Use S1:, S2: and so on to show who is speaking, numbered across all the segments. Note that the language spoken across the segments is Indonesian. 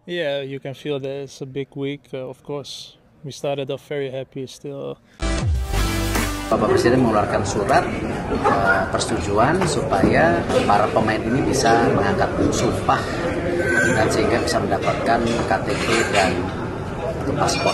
S1: Yeah, you can feel that it's a big week. Of course, we started off very happy. Still,
S2: Bapak Presiden mengeluarkan surat persetujuan supaya para pemain ini bisa mengangkat sumpah dan sehingga bisa mendapatkan KTP dan paspor.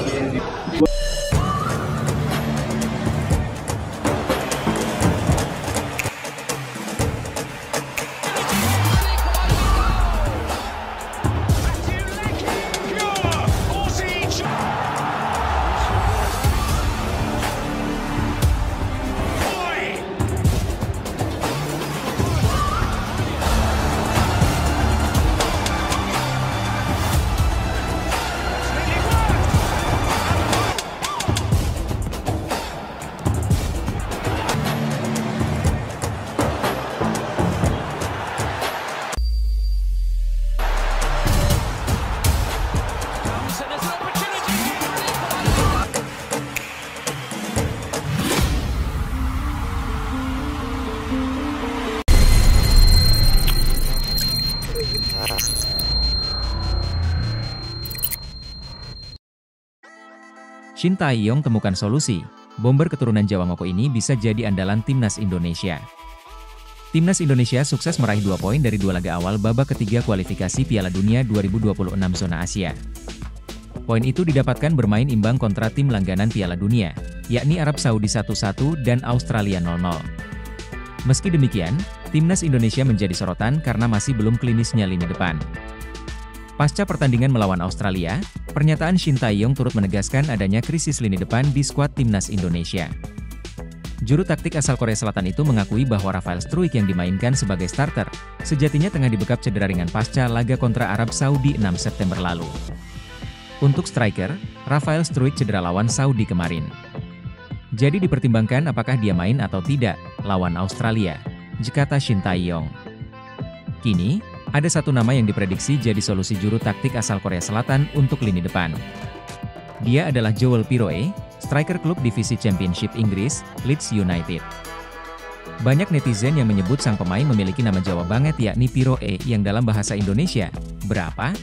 S3: Shin Tae-yong temukan solusi, bomber keturunan Jawa Ngoko ini bisa jadi andalan Timnas Indonesia. Timnas Indonesia sukses meraih 2 poin dari 2 laga awal babak ketiga kualifikasi Piala Dunia 2026 zona Asia. Poin itu didapatkan bermain imbang kontra tim langganan Piala Dunia, yakni Arab Saudi 1-1 dan Australia 0-0. Meski demikian, Timnas Indonesia menjadi sorotan karena masih belum klinisnya lini depan. Pasca pertandingan melawan Australia, pernyataan Shin Tae-yong turut menegaskan adanya krisis lini depan di skuad Timnas Indonesia. Juru taktik asal Korea Selatan itu mengakui bahwa Rafael Struijk yang dimainkan sebagai starter, sejatinya tengah dibekap cedera ringan pasca laga kontra Arab Saudi 6 September lalu. Untuk striker, Rafael Struijk cedera lawan Saudi kemarin. Jadi dipertimbangkan apakah dia main atau tidak lawan Australia, kata Shin Tae-yong. Kini, ada satu nama yang diprediksi jadi solusi juru taktik asal Korea Selatan untuk lini depan. Dia adalah Joel Piroe, striker klub divisi Championship Inggris, Leeds United. Banyak netizen yang menyebut sang pemain memiliki nama Jawa banget yakni Piroe yang dalam bahasa Indonesia, berapa?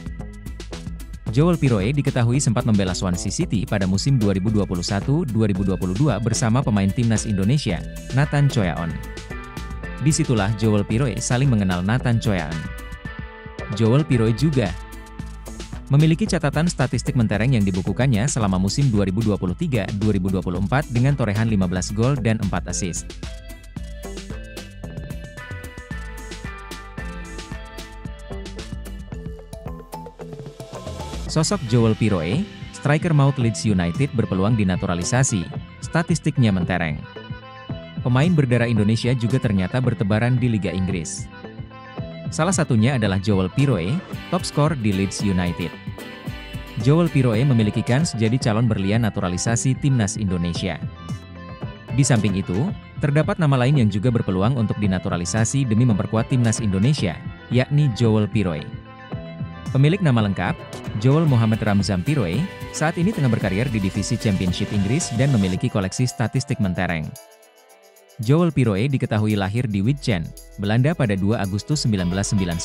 S3: Joel Piroe diketahui sempat membela Swansea City pada musim 2021-2022 bersama pemain Timnas Indonesia, Nathan Choyaon. Disitulah Joel Piroe saling mengenal Nathan Choyaon. Joel Piroe juga memiliki catatan statistik mentereng yang dibukukannya selama musim 2023-2024 dengan torehan 15 gol dan 4 assist. Sosok Joel Piroe, striker maut Leeds United berpeluang dinaturalisasi, statistiknya mentereng. Pemain berdarah Indonesia juga ternyata bertebaran di Liga Inggris. Salah satunya adalah Joel Piroe, top skor di Leeds United. Joel Piroe memiliki kans jadi calon berlian naturalisasi Timnas Indonesia. Di samping itu, terdapat nama lain yang juga berpeluang untuk dinaturalisasi demi memperkuat Timnas Indonesia, yakni Joel Piroe. Pemilik nama lengkap, Joel Muhammad Ramzan Piroe, saat ini tengah berkarir di divisi Championship Inggris dan memiliki koleksi statistik mentereng. Joel Piroe diketahui lahir di Witchen, Belanda pada 2 Agustus 1999.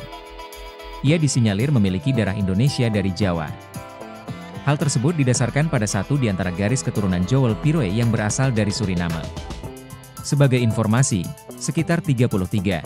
S3: Ia disinyalir memiliki darah Indonesia dari Jawa. Hal tersebut didasarkan pada satu di antara garis keturunan Joel Piroe yang berasal dari Suriname. Sebagai informasi, sekitar 33,000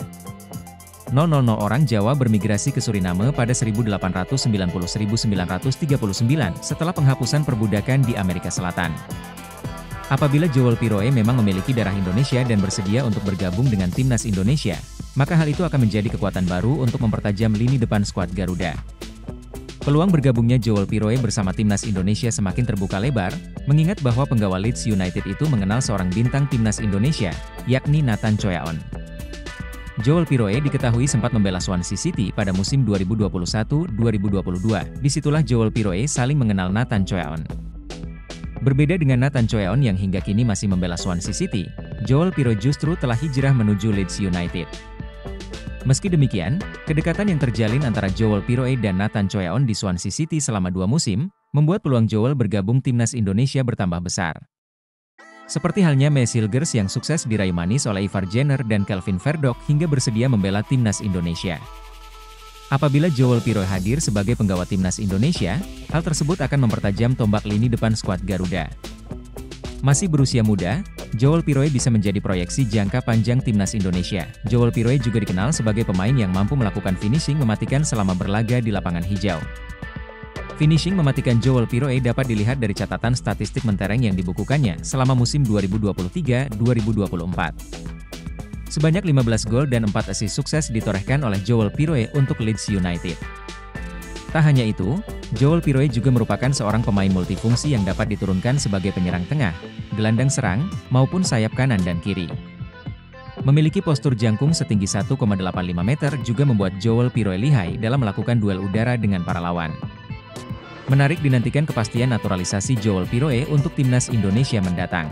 S3: orang Jawa bermigrasi ke Suriname pada 1890-1939 setelah penghapusan perbudakan di Amerika Selatan. Apabila Joel Piroe memang memiliki darah Indonesia dan bersedia untuk bergabung dengan Timnas Indonesia, maka hal itu akan menjadi kekuatan baru untuk mempertajam lini depan skuad Garuda. Peluang bergabungnya Joel Piroe bersama Timnas Indonesia semakin terbuka lebar, mengingat bahwa penggawa Leeds United itu mengenal seorang bintang Timnas Indonesia, yakni Nathan Choyaon. Joel Piroe diketahui sempat membela Swansea City pada musim 2021-2022, disitulah Joel Piroe saling mengenal Nathan Choyaon. Berbeda dengan Nathan Choyaon yang hingga kini masih membela Swansea City, Joel Piroe justru telah hijrah menuju Leeds United. Meski demikian, kedekatan yang terjalin antara Joel Piroe dan Nathan Choyaon di Swansea City selama 2 musim, membuat peluang Joel bergabung Timnas Indonesia bertambah besar. Seperti halnya Messi Hilgers yang sukses diraih manis oleh Ivar Jenner dan Kelvin Verdonk hingga bersedia membela Timnas Indonesia. Apabila Joel Piroe hadir sebagai penggawa timnas Indonesia, hal tersebut akan mempertajam tombak lini depan skuad Garuda. Masih berusia muda, Joel Piroe bisa menjadi proyeksi jangka panjang timnas Indonesia. Joel Piroe juga dikenal sebagai pemain yang mampu melakukan finishing mematikan selama berlaga di lapangan hijau. Finishing mematikan Joel Piroe dapat dilihat dari catatan statistik mentereng yang dibukukannya selama musim 2023-2024. Sebanyak 15 gol dan 4 assist sukses ditorehkan oleh Joel Piroe untuk Leeds United. Tak hanya itu, Joel Piroe juga merupakan seorang pemain multifungsi yang dapat diturunkan sebagai penyerang tengah, gelandang serang, maupun sayap kanan dan kiri. Memiliki postur jangkung setinggi 1,85 meter juga membuat Joel Piroe lihai dalam melakukan duel udara dengan para lawan. Menarik dinantikan kepastian naturalisasi Joel Piroe untuk timnas Indonesia mendatang.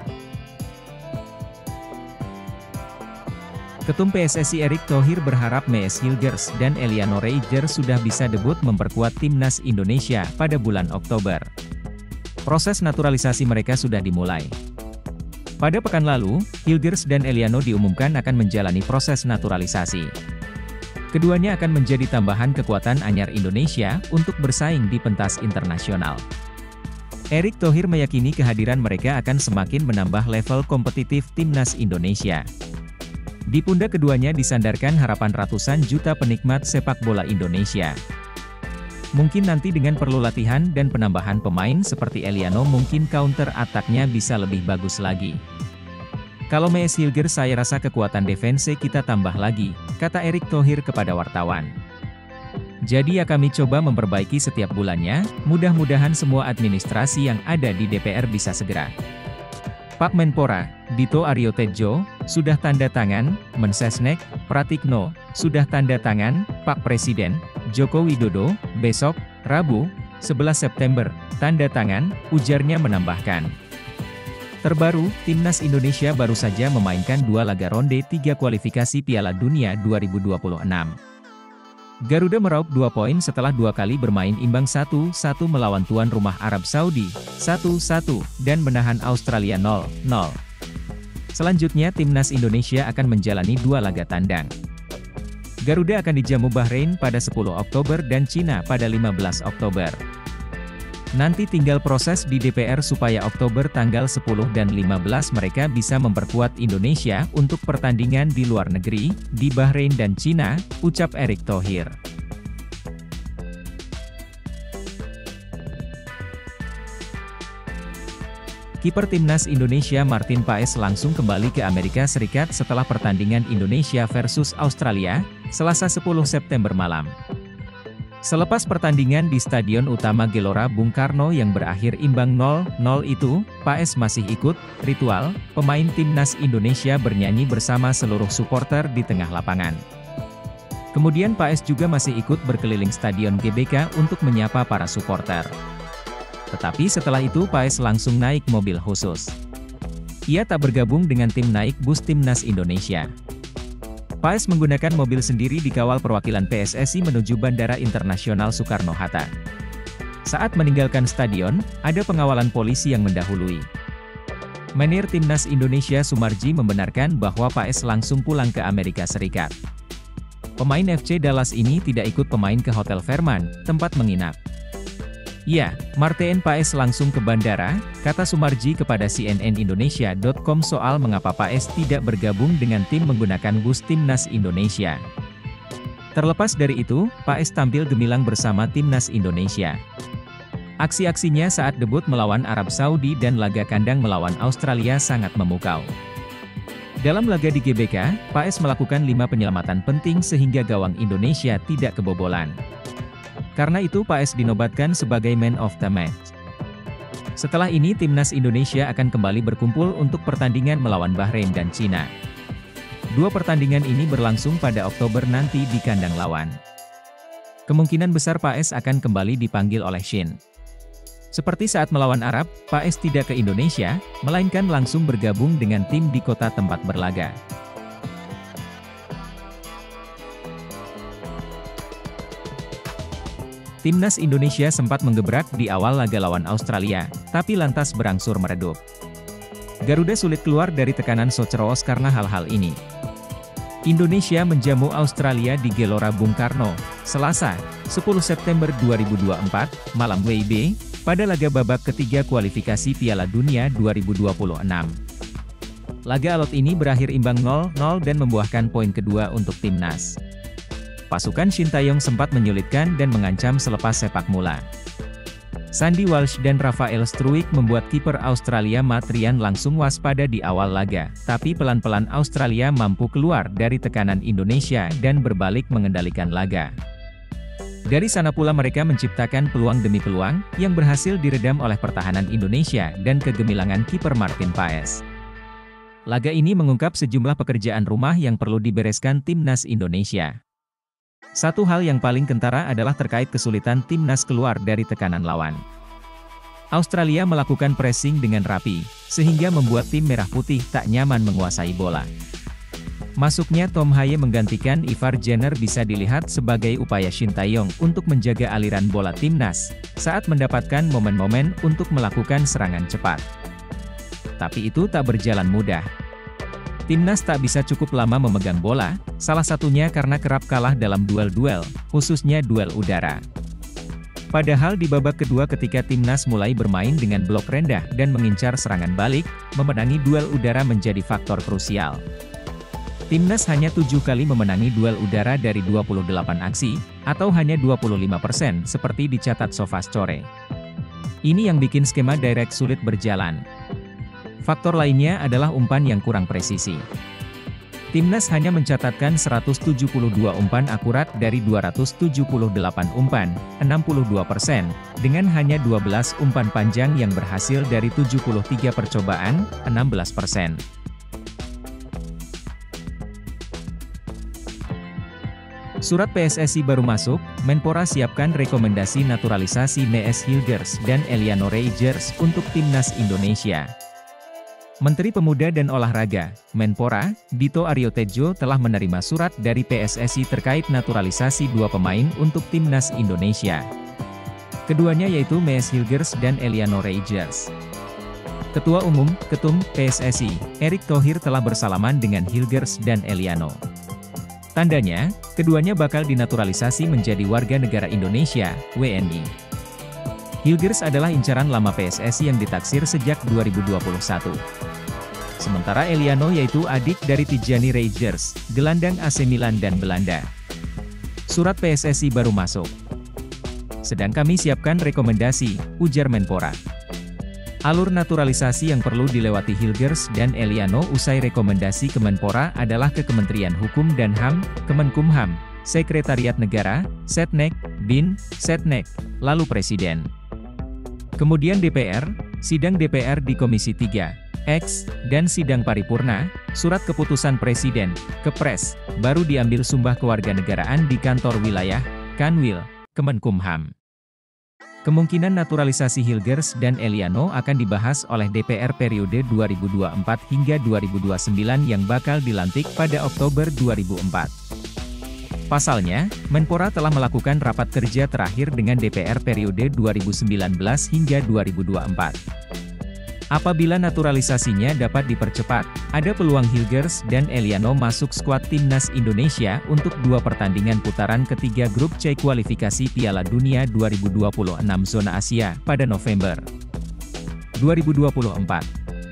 S3: Ketum PSSI Erick Thohir berharap Mees Hilgers dan Eliano Reijer sudah bisa debut memperkuat timnas Indonesia pada bulan Oktober. Proses naturalisasi mereka sudah dimulai. Pada pekan lalu, Hilgers dan Eliano diumumkan akan menjalani proses naturalisasi. Keduanya akan menjadi tambahan kekuatan anyar Indonesia untuk bersaing di pentas internasional. Erick Thohir meyakini kehadiran mereka akan semakin menambah level kompetitif timnas Indonesia. Di pundak keduanya disandarkan harapan ratusan juta penikmat sepak bola Indonesia. Mungkin nanti dengan perlu latihan dan penambahan pemain seperti Eliano mungkin counter attack-nya bisa lebih bagus lagi. Kalau Mees Hilgers saya rasa kekuatan defense kita tambah lagi, kata Erick Thohir kepada wartawan. Jadi ya kami coba memperbaiki setiap bulannya, mudah-mudahan semua administrasi yang ada di DPR bisa segera. Pak Menpora, Dito Aryo Tejo, sudah tanda tangan, Mensesnek, Pratikno, sudah tanda tangan, Pak Presiden, Joko Widodo, besok, Rabu, 11 September, tanda tangan, ujarnya menambahkan. Terbaru, timnas Indonesia baru saja memainkan 2 laga ronde 3 kualifikasi Piala Dunia 2026. Garuda meraup 2 poin setelah 2 kali bermain imbang 1-1 melawan tuan rumah Arab Saudi, 1-1, dan menahan Australia 0-0. Selanjutnya timnas Indonesia akan menjalani 2 laga tandang. Garuda akan dijamu Bahrain pada 10 Oktober dan Cina pada 15 Oktober. Nanti tinggal proses di DPR supaya Oktober tanggal 10 dan 15 mereka bisa memperkuat Indonesia untuk pertandingan di luar negeri, di Bahrain dan Cina, ucap Erick Thohir. Kiper timnas Indonesia Martin Paes langsung kembali ke Amerika Serikat setelah pertandingan Indonesia versus Australia, Selasa 10 September malam. Selepas pertandingan di Stadion Utama Gelora Bung Karno yang berakhir imbang 0-0 itu, Paes masih ikut ritual pemain timnas Indonesia bernyanyi bersama seluruh supporter di tengah lapangan. Kemudian Paes juga masih ikut berkeliling Stadion GBK untuk menyapa para supporter. Tetapi setelah itu Paes langsung naik mobil khusus. Ia tak bergabung dengan tim naik bus timnas Indonesia. Paes menggunakan mobil sendiri dikawal perwakilan PSSI menuju Bandara Internasional Soekarno-Hatta. Saat meninggalkan stadion, ada pengawalan polisi yang mendahului. Menir timnas Indonesia Sumarji membenarkan bahwa Paes langsung pulang ke Amerika Serikat. Pemain FC Dallas ini tidak ikut pemain ke Hotel Fairmont, tempat menginap. Ya, Martin Paes langsung ke bandara, kata Sumarji kepada cnnindonesia.com soal mengapa Paes tidak bergabung dengan tim menggunakan bus timnas Indonesia. Terlepas dari itu, Paes tampil gemilang bersama timnas Indonesia. Aksi-aksinya saat debut melawan Arab Saudi dan laga kandang melawan Australia sangat memukau. Dalam laga di GBK, Paes melakukan 5 penyelamatan penting sehingga gawang Indonesia tidak kebobolan. Karena itu Paes dinobatkan sebagai man of the match. Setelah ini timnas Indonesia akan kembali berkumpul untuk pertandingan melawan Bahrain dan Cina. 2 pertandingan ini berlangsung pada Oktober nanti di kandang lawan. Kemungkinan besar Paes akan kembali dipanggil oleh Shin. Seperti saat melawan Arab, Paes tidak ke Indonesia, melainkan langsung bergabung dengan tim di kota tempat berlaga. Timnas Indonesia sempat menggebrak di awal laga lawan Australia, tapi lantas berangsur meredup. Garuda sulit keluar dari tekanan Soceroos karena hal-hal ini. Indonesia menjamu Australia di Gelora Bung Karno, Selasa, 10 September 2024, malam WIB, pada laga babak ketiga kualifikasi Piala Dunia 2026. Laga alot ini berakhir imbang 0-0 dan membuahkan poin kedua untuk timnas. Pasukan Shin Tae-yong sempat menyulitkan dan mengancam selepas sepak mula. Sandy Walsh dan Rafael Struijk membuat kiper Australia Matt Ryan langsung waspada di awal laga, tapi pelan-pelan Australia mampu keluar dari tekanan Indonesia dan berbalik mengendalikan laga. Dari sana pula mereka menciptakan peluang demi peluang, yang berhasil diredam oleh pertahanan Indonesia dan kegemilangan kiper Martin Paes. Laga ini mengungkap sejumlah pekerjaan rumah yang perlu dibereskan timnas Indonesia. Satu hal yang paling kentara adalah terkait kesulitan timnas keluar dari tekanan lawan. Australia melakukan pressing dengan rapi, sehingga membuat tim merah putih tak nyaman menguasai bola. Masuknya Tom Haye menggantikan Ivar Jenner bisa dilihat sebagai upaya Shin Tae-yong untuk menjaga aliran bola timnas, saat mendapatkan momen-momen untuk melakukan serangan cepat. Tapi itu tak berjalan mudah. Timnas tak bisa cukup lama memegang bola, salah satunya karena kerap kalah dalam duel-duel, khususnya duel udara. Padahal di babak kedua ketika timnas mulai bermain dengan blok rendah dan mengincar serangan balik, memenangi duel udara menjadi faktor krusial. Timnas hanya 7 kali memenangi duel udara dari 28 aksi, atau hanya 25% seperti dicatat SofaScore. Ini yang bikin skema direct sulit berjalan. Faktor lainnya adalah umpan yang kurang presisi. Timnas hanya mencatatkan 172 umpan akurat dari 278 umpan, 62%, dengan hanya 12 umpan panjang yang berhasil dari 73 percobaan, 16%. Surat PSSI baru masuk, Menpora siapkan rekomendasi naturalisasi Mees Hilgers dan Eliano Reijers untuk timnas Indonesia. Menteri Pemuda dan Olahraga, Menpora, Dito Aryo Tejo telah menerima surat dari PSSI terkait naturalisasi dua pemain untuk timnas Indonesia. Keduanya yaitu Mees Hilgers dan Eliano Reijers. Ketua Umum, Ketum, PSSI, Erick Thohir telah bersalaman dengan Hilgers dan Eliano. Tandanya, keduanya bakal dinaturalisasi menjadi warga negara Indonesia, WNI. Hilgers adalah incaran lama PSSI yang ditaksir sejak 2021. Sementara Eliano yaitu adik dari Tijani Reijers, gelandang AC Milan dan Belanda. Surat PSSI baru masuk. Sedang kami siapkan rekomendasi, ujar Menpora. Alur naturalisasi yang perlu dilewati Hilgers dan Eliano usai rekomendasi Kemenpora adalah ke Kementerian Hukum dan HAM, Kemenkumham, Sekretariat Negara, Setnek, BIN, Setnek, lalu Presiden. Kemudian DPR, sidang DPR di Komisi 3, X, dan sidang paripurna, surat keputusan Presiden, Kepres, baru diambil sumpah kewarganegaraan di kantor wilayah, Kanwil, Kemenkumham. Kemungkinan naturalisasi Hilgers dan Eliano akan dibahas oleh DPR periode 2024 hingga 2029 yang bakal dilantik pada Oktober 2004. Pasalnya, Menpora telah melakukan rapat kerja terakhir dengan DPR periode 2019 hingga 2024. Apabila naturalisasinya dapat dipercepat, ada peluang Hilgers dan Eliano masuk skuad timnas Indonesia untuk dua pertandingan putaran ketiga grup C kualifikasi Piala Dunia 2026 zona Asia pada November 2024.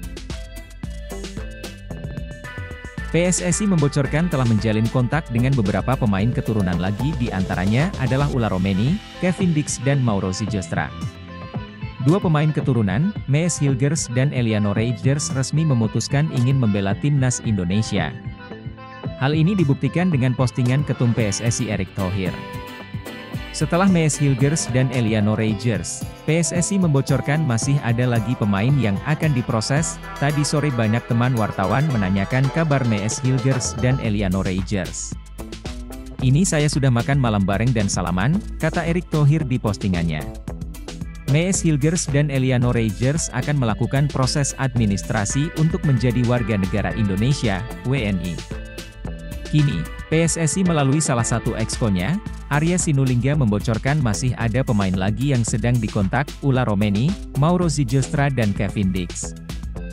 S3: PSSI membocorkan telah menjalin kontak dengan beberapa pemain keturunan lagi, di antaranya adalah Ulla Romeni, Kevin Dix dan Mauro Zylstra. Dua pemain keturunan, Mees Hilgers dan Eliano Reijers resmi memutuskan ingin membela timnas Indonesia. Hal ini dibuktikan dengan postingan Ketum PSSI Erick Thohir. Setelah Mees Hilgers dan Eliano Reijers, PSSI membocorkan masih ada lagi pemain yang akan diproses. Tadi sore banyak teman wartawan menanyakan kabar Mees Hilgers dan Eliano Reijers. Ini saya sudah makan malam bareng dan salaman, kata Erick Thohir di postingannya. Mees Hilgers dan Eliano Reijers akan melakukan proses administrasi untuk menjadi warga negara Indonesia, WNI. Kini, PSSI melalui salah satu exco-nya, Arya Sinulinga membocorkan masih ada pemain lagi yang sedang dikontak, Ulla Romeni, Mauro Zylstra dan Kevin Dix.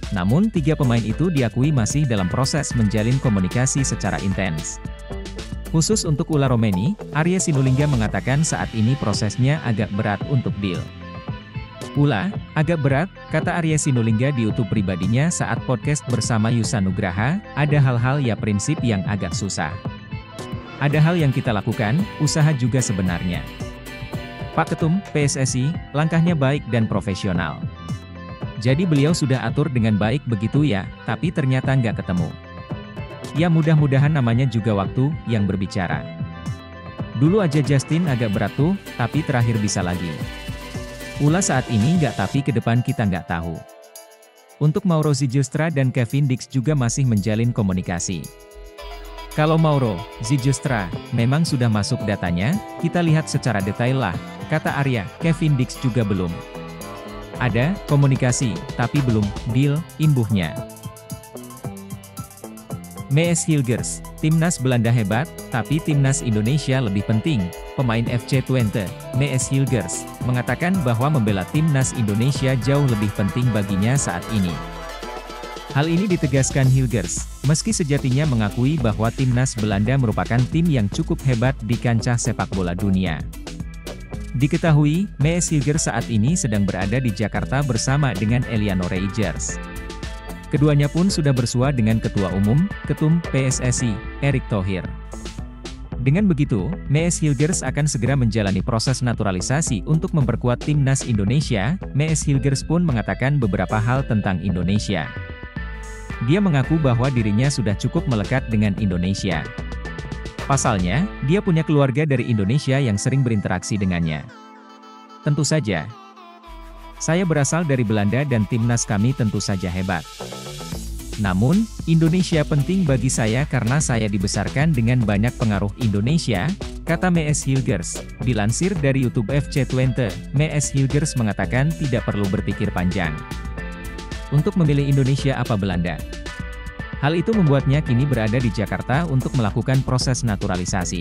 S3: Namun, 3 pemain itu diakui masih dalam proses menjalin komunikasi secara intens. Khusus untuk Ula Romeni, Arya Sinulinga mengatakan saat ini prosesnya agak berat untuk deal. Ula, agak berat, kata Arya Sinulinga di YouTube pribadinya saat podcast bersama Yusa Nugraha, ada hal-hal ya prinsip yang agak susah. Ada hal yang kita lakukan, usaha juga sebenarnya. Pak Ketum, PSSI, langkahnya baik dan profesional. Jadi beliau sudah atur dengan baik begitu ya, tapi ternyata nggak ketemu. Ya mudah-mudahan namanya juga waktu yang berbicara. Dulu aja Justin agak berat tuh, tapi terakhir bisa lagi. Ula saat ini nggak tapi ke depan kita nggak tahu. Untuk Mauro Zijostra dan Kevin Dix juga masih menjalin komunikasi. Kalau Mauro, Zijostra, memang sudah masuk datanya, kita lihat secara detail lah, kata Arya, Kevin Dix juga belum. Ada komunikasi, tapi belum deal, imbuhnya. Mees Hilgers, Timnas Belanda hebat, tapi Timnas Indonesia lebih penting. Pemain FC Twente, Mees Hilgers, mengatakan bahwa membela Timnas Indonesia jauh lebih penting baginya saat ini. Hal ini ditegaskan Hilgers, meski sejatinya mengakui bahwa Timnas Belanda merupakan tim yang cukup hebat di kancah sepak bola dunia. Diketahui, Mees Hilgers saat ini sedang berada di Jakarta bersama dengan Eliano Reijers. Keduanya pun sudah bersua dengan Ketua Umum, Ketum PSSI, Erick Thohir. Dengan begitu, Mees Hilgers akan segera menjalani proses naturalisasi untuk memperkuat Timnas Indonesia. Mees Hilgers pun mengatakan beberapa hal tentang Indonesia. Dia mengaku bahwa dirinya sudah cukup melekat dengan Indonesia. Pasalnya, dia punya keluarga dari Indonesia yang sering berinteraksi dengannya. Tentu saja, saya berasal dari Belanda dan timnas kami tentu saja hebat. Namun, Indonesia penting bagi saya karena saya dibesarkan dengan banyak pengaruh Indonesia, kata Mees Hilgers. Dilansir dari YouTube FC Twente, Mees Hilgers mengatakan tidak perlu berpikir panjang untuk memilih Indonesia apa Belanda. Hal itu membuatnya kini berada di Jakarta untuk melakukan proses naturalisasi.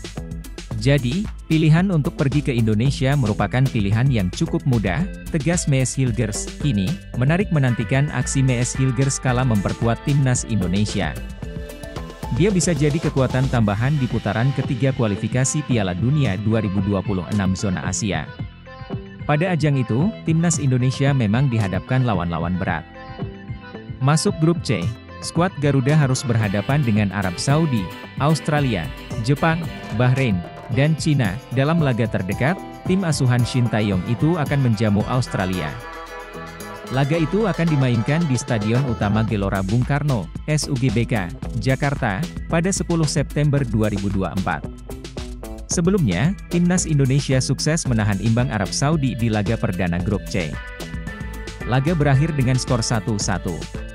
S3: Jadi, pilihan untuk pergi ke Indonesia merupakan pilihan yang cukup mudah, tegas Mees Hilgers. Kini, menarik menantikan aksi Mees Hilgers kala memperkuat Timnas Indonesia. Dia bisa jadi kekuatan tambahan di putaran ketiga kualifikasi Piala Dunia 2026 zona Asia. Pada ajang itu, Timnas Indonesia memang dihadapkan lawan-lawan berat. Masuk grup C, skuad Garuda harus berhadapan dengan Arab Saudi, Australia, Jepang, Bahrain, dan Cina. Dalam laga terdekat, tim asuhan Shin Tae-yong itu akan menjamu Australia. Laga itu akan dimainkan di Stadion Utama Gelora Bung Karno, SUGBK, Jakarta, pada 10 September 2024. Sebelumnya, Timnas Indonesia sukses menahan imbang Arab Saudi di laga perdana grup C. Laga berakhir dengan skor 1-1.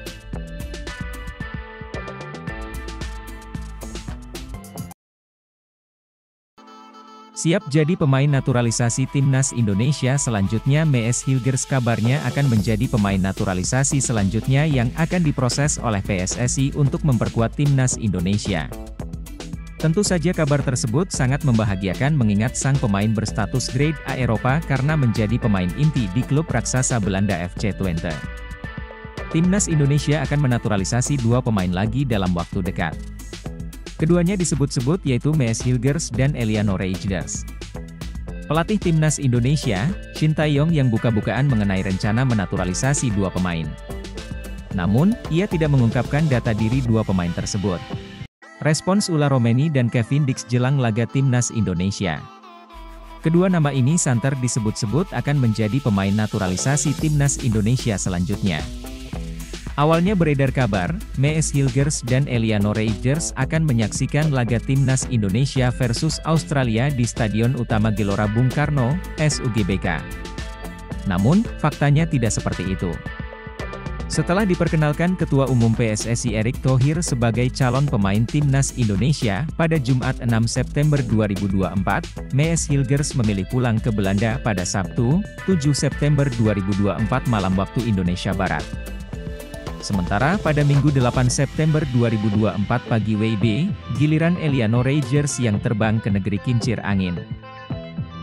S3: Siap jadi pemain naturalisasi Timnas Indonesia selanjutnya. Mees Hilgers kabarnya akan menjadi pemain naturalisasi selanjutnya yang akan diproses oleh PSSI untuk memperkuat Timnas Indonesia. Tentu saja kabar tersebut sangat membahagiakan mengingat sang pemain berstatus grade A Eropa karena menjadi pemain inti di klub raksasa Belanda FC Twente. Timnas Indonesia akan menaturalisasi 2 pemain lagi dalam waktu dekat. Keduanya disebut-sebut yaitu Mees Hilgers dan Eliano Reijers. Pelatih Timnas Indonesia, Shin Tae-yong yang buka-bukaan mengenai rencana menaturalisasi 2 pemain. Namun, ia tidak mengungkapkan data diri 2 pemain tersebut. Respons Ula Romeni dan Kevin Dix jelang laga Timnas Indonesia. Kedua nama ini santer disebut-sebut akan menjadi pemain naturalisasi Timnas Indonesia selanjutnya. Awalnya beredar kabar, Mees Hilgers dan Eliano Reijers akan menyaksikan laga Timnas Indonesia versus Australia di Stadion Utama Gelora Bung Karno, SUGBK. Namun, faktanya tidak seperti itu. Setelah diperkenalkan Ketua Umum PSSI Erick Thohir sebagai calon pemain Timnas Indonesia pada Jumat 6 September 2024, Mees Hilgers memilih pulang ke Belanda pada Sabtu, 7 September 2024 malam waktu Indonesia Barat. Sementara pada Minggu 8 September 2024 pagi WIB, giliran Eliano Reijers yang terbang ke negeri kincir angin.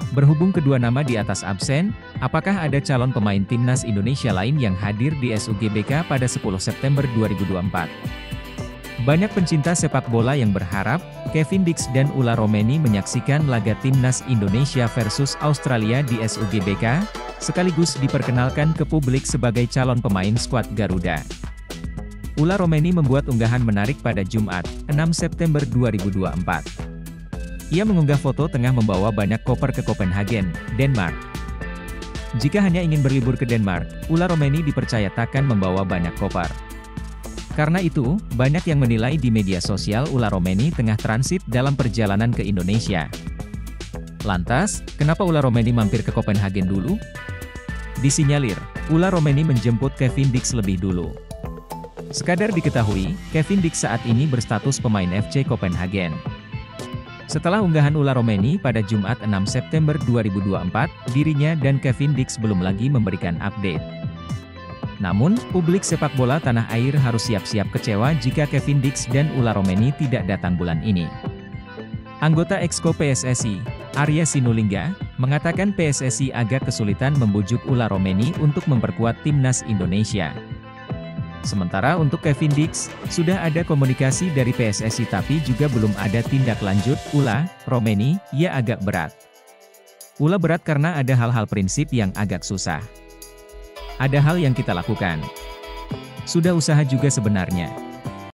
S3: Berhubung kedua nama di atas absen, apakah ada calon pemain timnas Indonesia lain yang hadir di SUGBK pada 10 September 2024? Banyak pencinta sepak bola yang berharap, Kevin Dix dan Ulla Romeni menyaksikan laga timnas Indonesia versus Australia di SUGBK, sekaligus diperkenalkan ke publik sebagai calon pemain skuad Garuda. Ulla Romeni membuat unggahan menarik pada Jumat, 6 September 2024. Ia mengunggah foto tengah membawa banyak koper ke Copenhagen, Denmark. Jika hanya ingin berlibur ke Denmark, Ulla Romeni dipercaya takkan membawa banyak koper. Karena itu, banyak yang menilai di media sosial Ulla Romeni tengah transit dalam perjalanan ke Indonesia. Lantas, kenapa Ulla Romeni mampir ke Copenhagen dulu? Disinyalir, Ulla Romeni menjemput Kevin Dix lebih dulu. Sekadar diketahui, Kevin Dix saat ini berstatus pemain FC Copenhagen. Setelah unggahan Ulla Romeni pada Jumat 6 September 2024, dirinya dan Kevin Dix belum lagi memberikan update. Namun, publik sepak bola tanah air harus siap-siap kecewa jika Kevin Dix dan Ulla Romeni tidak datang bulan ini. Anggota Exco PSSI, Arya Sinulinga, mengatakan PSSI agak kesulitan membujuk Ulla Romeni untuk memperkuat timnas Indonesia. Sementara untuk Kevin Dix, sudah ada komunikasi dari PSSI tapi juga belum ada tindak lanjut. Ulla Romeni, ya agak berat. Ulla berat karena ada hal-hal prinsip yang agak susah. Ada hal yang kita lakukan. Sudah usaha juga sebenarnya.